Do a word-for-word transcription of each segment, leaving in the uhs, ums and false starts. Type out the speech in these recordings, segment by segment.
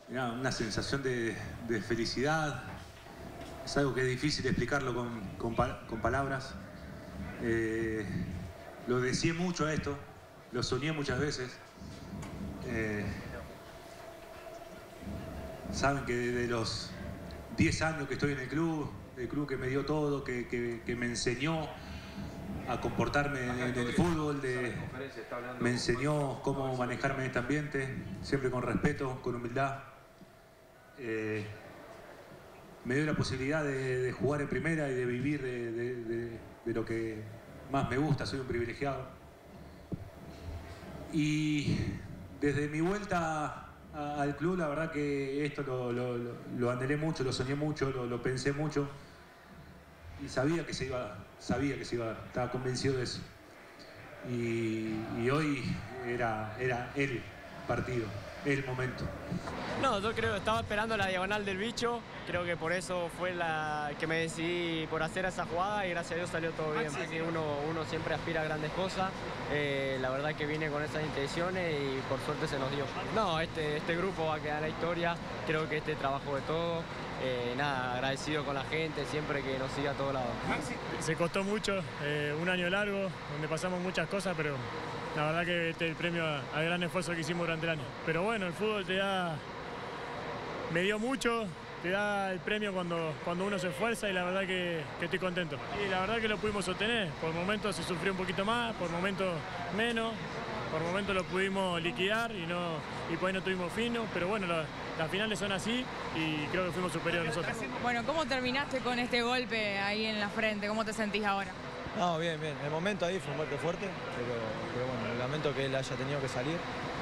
Mirá, una sensación de, de felicidad. Es algo que es difícil explicarlo con, con, con palabras. Eh, lo deseé mucho a esto, lo soñé muchas veces. Eh, saben que desde los diez años que estoy en el club, el club que me dio todo, que, que, que me enseñó a comportarme en, en el fútbol, de, me enseñó cómo manejarme en este ambiente, siempre con respeto, con humildad. Eh, me dio la posibilidad de, de jugar en primera y de vivir de, de, de, de lo que más me gusta, soy un privilegiado. Y desde mi vuelta a, al club, la verdad que esto lo, lo, lo, lo anhelé mucho, lo soñé mucho, lo, lo pensé mucho. Y sabía que se iba, sabía que se iba, estaba convencido de eso. Y, y hoy era, era el partido, el momento. No, yo creo que estaba esperando la diagonal del bicho, creo que por eso fue la que me decidí por hacer esa jugada y gracias a Dios salió todo bien. Así que uno, uno siempre aspira a grandes cosas, eh, la verdad que vine con esas intenciones y por suerte se nos dio. No, este, este grupo va a quedar en la historia, creo que este trabajo de todo. Eh, nada, agradecido con la gente, siempre que nos siga a todos lados. Se costó mucho, eh, un año largo, donde pasamos muchas cosas, pero la verdad que este es el premio al gran esfuerzo que hicimos durante el año. Pero bueno, el fútbol te da, me dio mucho, te da el premio cuando, cuando uno se esfuerza y la verdad que, que estoy contento. Y la verdad que lo pudimos sostener, por momentos se sufrió un poquito más, por momentos menos, por momentos lo pudimos liquidar y, no, y por ahí no tuvimos fino, pero bueno, la, las finales son así y creo que fuimos superiores nosotros. Bueno, ¿cómo terminaste con este golpe ahí en la frente? ¿Cómo te sentís ahora? No, bien, bien. El momento ahí fue un golpe fuerte, pero, pero bueno, lamento que él haya tenido que salir.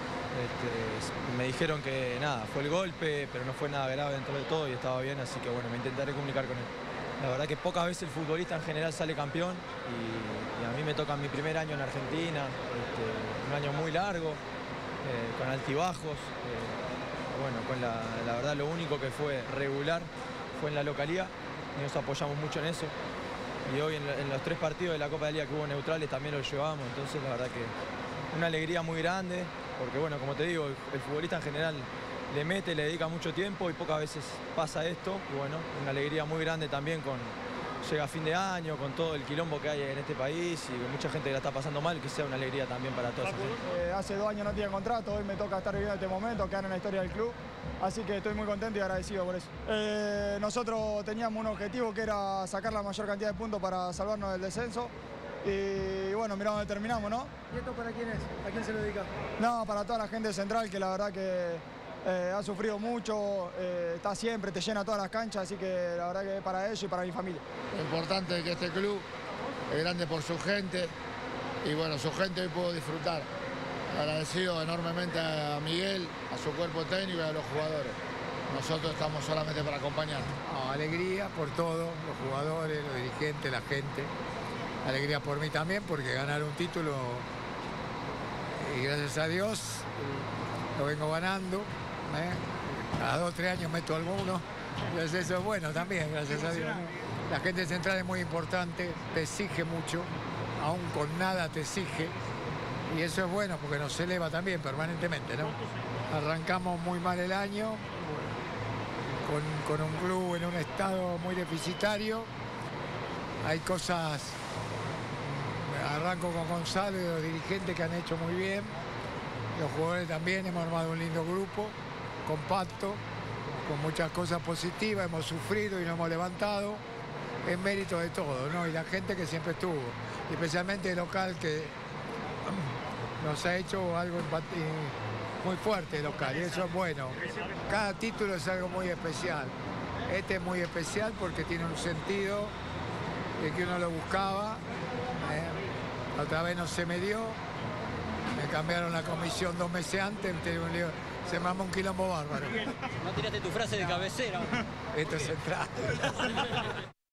Este, me dijeron que nada, fue el golpe, pero no fue nada grave dentro de todo y estaba bien, así que bueno, me intentaré comunicar con él. La verdad que pocas veces el futbolista en general sale campeón y, y a mí me toca mi primer año en Argentina, este, un año muy largo, eh, con altibajos. Eh, bueno, con la, la verdad lo único que fue regular fue en la localía y nos apoyamos mucho en eso. Y hoy en, en los tres partidos de la Copa de Liga que hubo neutrales también lo llevamos, entonces la verdad que una alegría muy grande, porque bueno, como te digo, el, el futbolista en general le mete, le dedica mucho tiempo y pocas veces pasa esto, y bueno, una alegría muy grande también con llega a fin de año, con todo el quilombo que hay en este país y con mucha gente que la está pasando mal, que sea una alegría también para todos. Eh, hace dos años no tenía contrato, hoy me toca estar viviendo este momento, quedar en la historia del club, así que estoy muy contento y agradecido por eso. Eh, nosotros teníamos un objetivo que era sacar la mayor cantidad de puntos para salvarnos del descenso y bueno, mirá dónde terminamos, ¿no? ¿Y esto para quién es? ¿A quién se lo dedica? No, para toda la gente de Central, que la verdad que eh, ha sufrido mucho, eh, está siempre, te llena todas las canchas, así que la verdad que es para ellos y para mi familia. Lo importante es que este club es grande por su gente y bueno, su gente hoy pudo disfrutar. Agradecido enormemente a Miguel, a su cuerpo técnico y a los jugadores. Nosotros estamos solamente para acompañar. No, alegría por todo, los jugadores, los dirigentes, la gente. Alegría por mí también porque ganar un título y gracias a Dios lo vengo ganando. ¿eh? Cada dos o tres años meto alguno. Entonces eso es bueno también, gracias a Dios. La gente central es muy importante, te exige mucho, aún con nada te exige. Y eso es bueno porque nos eleva también permanentemente, ¿no? Arrancamos muy mal el año, con, con un club en un estado muy deficitario. Hay cosas, arranco con Gonzalo y los dirigentes que han hecho muy bien. Los jugadores también, hemos armado un lindo grupo, compacto, con muchas cosas positivas, hemos sufrido y nos hemos levantado, en mérito de todo, ¿no? Y la gente que siempre estuvo, y especialmente el local que nos ha hecho algo muy fuerte local, y eso es bueno. Cada título es algo muy especial. Este es muy especial porque tiene un sentido de que uno lo buscaba. ¿eh? Otra vez no se me dio. Me cambiaron la comisión dos meses antes, se mamó un quilombo bárbaro. No tiraste tu frase de cabecera. Esto es central.